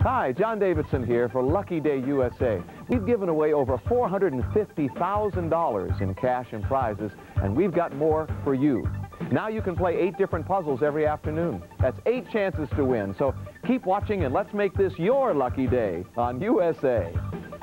Hi, John Davidson here for Lucky Day USA. We've given away over $450,000 in cash and prizes, and we've got more for you. Now you can play 8 different puzzles every afternoon. That's 8 chances to win. So keep watching and let's make this your lucky day on USA.